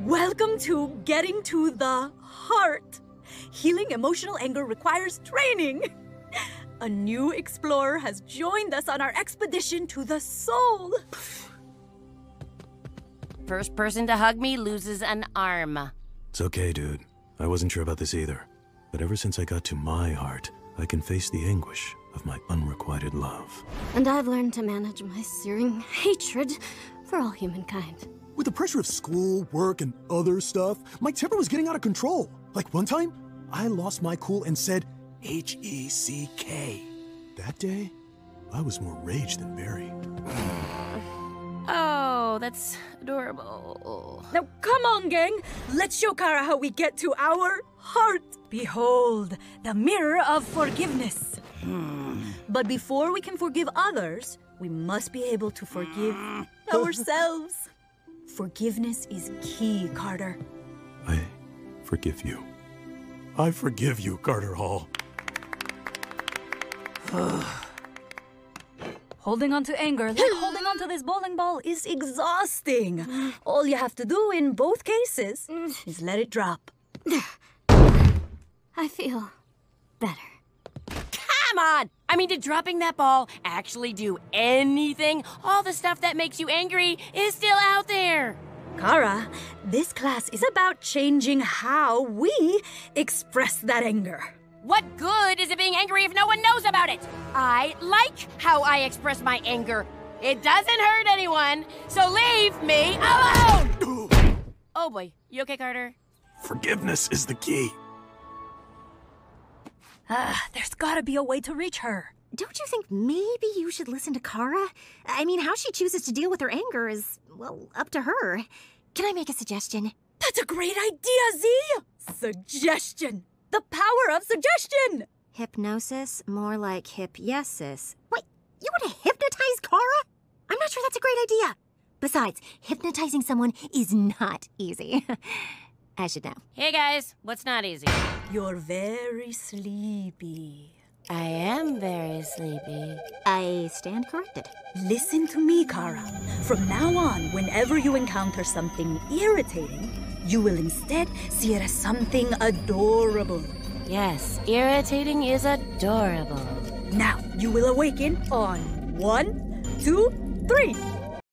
Welcome to Getting to the Heart. Healing emotional anger requires training. A new explorer has joined us on our expedition to the soul. First person to hug me loses an arm. It's okay, dude. I wasn't sure about this either. But ever since I got to my heart, I can face the anguish of my unrequited love. And I've learned to manage my searing hatred for all humankind. With the pressure of school, work, and other stuff, my temper was getting out of control. Like one time, I lost my cool and said, H-E-C-K. That day, I was more rage than Barry. Oh, that's adorable. Now come on, gang. Let's show Kara how we get to our heart. Behold, the mirror of forgiveness. But before we can forgive others, we must be able to forgive ourselves. Forgiveness is key, Carter. I forgive you. I forgive you, Carter Hall. Holding on to anger, like holding on to this bowling ball, is exhausting. All you have to do in both cases is let it drop. I feel better. Come on! I mean, did dropping that ball actually do anything? All the stuff that makes you angry is still out there. Kara, this class is about changing how we express that anger. What good is it being angry if no one knows about it? I like how I express my anger. It doesn't hurt anyone, so leave me alone! Oh boy, you okay, Carter? Forgiveness is the key. There's gotta be a way to reach her. Don't you think maybe you should listen to Kara? I mean, how she chooses to deal with her anger is, well, up to her. Can I make a suggestion? That's a great idea, Z! Suggestion! The power of suggestion! Hypnosis, more like hip-yesis. Wait, you want to hypnotize Kara? I'm not sure that's a great idea. Besides, hypnotizing someone is not easy. I should know. Hey guys, what's not easy? You're very sleepy. I am very sleepy. I stand corrected. Listen to me, Kara. From now on, whenever you encounter something irritating, you will instead see it as something adorable. Yes, irritating is adorable. Now, you will awaken on 1, 2, 3.